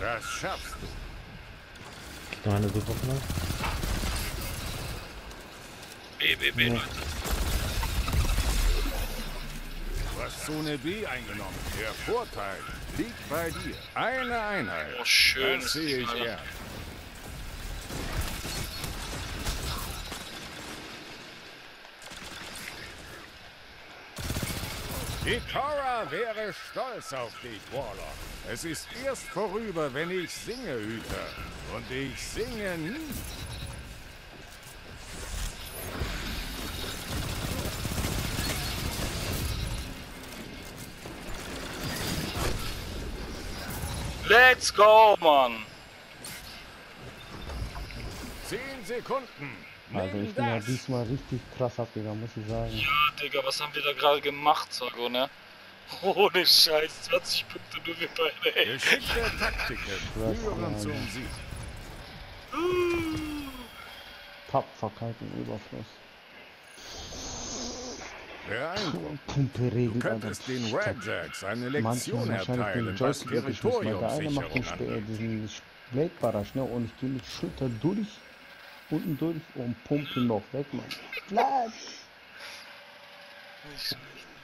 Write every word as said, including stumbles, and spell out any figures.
Das schaffst du. Noch eine super Knall. B, B, B, Ja. Leute. Du hast Zone B eingenommen. Der Vorteil liegt bei dir. Eine Einheit. Oh, schön. Das sehe ich Alter. gern. Die Tora wäre stolz auf dich, Warlock. Es ist erst vorüber, wenn ich singe, Hüter. Und ich singe nie. Let's go, Mann. Zehn Sekunden. Also Nimm ich bin ja das. diesmal richtig krass abgegangen, muss ich sagen. Ja, Digga, was haben wir da gerade gemacht, Sago, ne? Ohne Scheiß, zwanzig Punkte nur wir beide, ey. Geschickte Taktiken führen zum Sieg. Tapferkeit im Überfluss. Beeindruckend. Pumpe Du regelt könntest den Redjacks eine manchmal Lektion wahrscheinlich den erteilen, was Joystick weggeschmissen, weil der eine macht den Territoriumssicherung Sp- äh, angeht. diesen Blade-Barrage, ne? Und ich gehe mit Schulter durch, unten durch und pumpe ihn noch weg, Mann. Flash! Nicht schlecht.